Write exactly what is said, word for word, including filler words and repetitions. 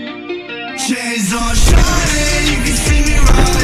Chains on shining, you can see me riding.